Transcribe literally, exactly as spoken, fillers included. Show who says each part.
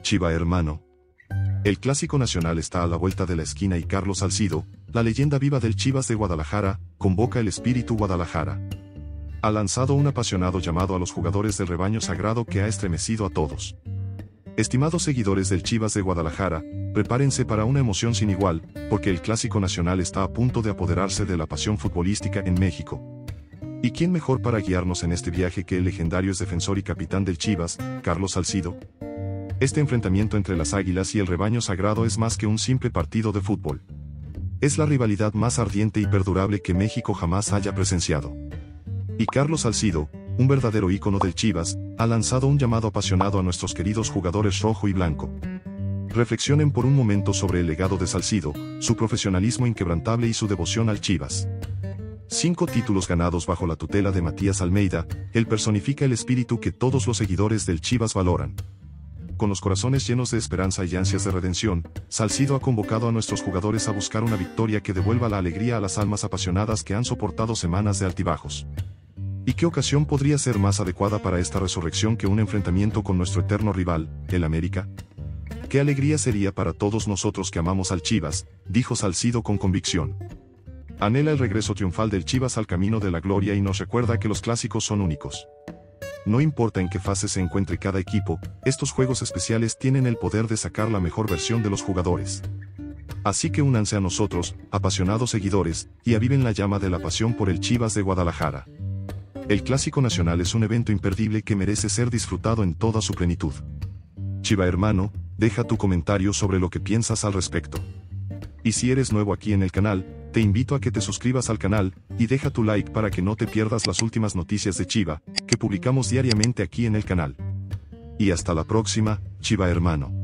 Speaker 1: Chiva hermano. El clásico nacional está a la vuelta de la esquina y Carlos Salcido, la leyenda viva del Chivas de Guadalajara, convoca el espíritu Guadalajara. Ha lanzado un apasionado llamado a los jugadores del rebaño sagrado que ha estremecido a todos. Estimados seguidores del Chivas de Guadalajara, prepárense para una emoción sin igual, porque el clásico nacional está a punto de apoderarse de la pasión futbolística en México. ¿Y quién mejor para guiarnos en este viaje que el legendario defensor y capitán del Chivas, Carlos Salcido? Este enfrentamiento entre las Águilas y el rebaño sagrado es más que un simple partido de fútbol. Es la rivalidad más ardiente y perdurable que México jamás haya presenciado. Y Carlos Salcido, un verdadero ícono del Chivas, ha lanzado un llamado apasionado a nuestros queridos jugadores rojo y blanco. Reflexionen por un momento sobre el legado de Salcido, su profesionalismo inquebrantable y su devoción al Chivas. Cinco títulos ganados bajo la tutela de Matías Almeida, él personifica el espíritu que todos los seguidores del Chivas valoran. Con los corazones llenos de esperanza y ansias de redención, Salcido ha convocado a nuestros jugadores a buscar una victoria que devuelva la alegría a las almas apasionadas que han soportado semanas de altibajos. ¿Y qué ocasión podría ser más adecuada para esta resurrección que un enfrentamiento con nuestro eterno rival, el América? ¡Qué alegría sería para todos nosotros que amamos al Chivas!, dijo Salcido con convicción. Anhela el regreso triunfal del Chivas al camino de la gloria y nos recuerda que los clásicos son únicos. No importa en qué fase se encuentre cada equipo, estos juegos especiales tienen el poder de sacar la mejor versión de los jugadores. Así que únanse a nosotros, apasionados seguidores, y aviven la llama de la pasión por el Chivas de Guadalajara. El Clásico Nacional es un evento imperdible que merece ser disfrutado en toda su plenitud. Chiva hermano, deja tu comentario sobre lo que piensas al respecto. Y si eres nuevo aquí en el canal, te invito a que te suscribas al canal, y deja tu like para que no te pierdas las últimas noticias de Chiva, que publicamos diariamente aquí en el canal. Y hasta la próxima, Chiva hermano.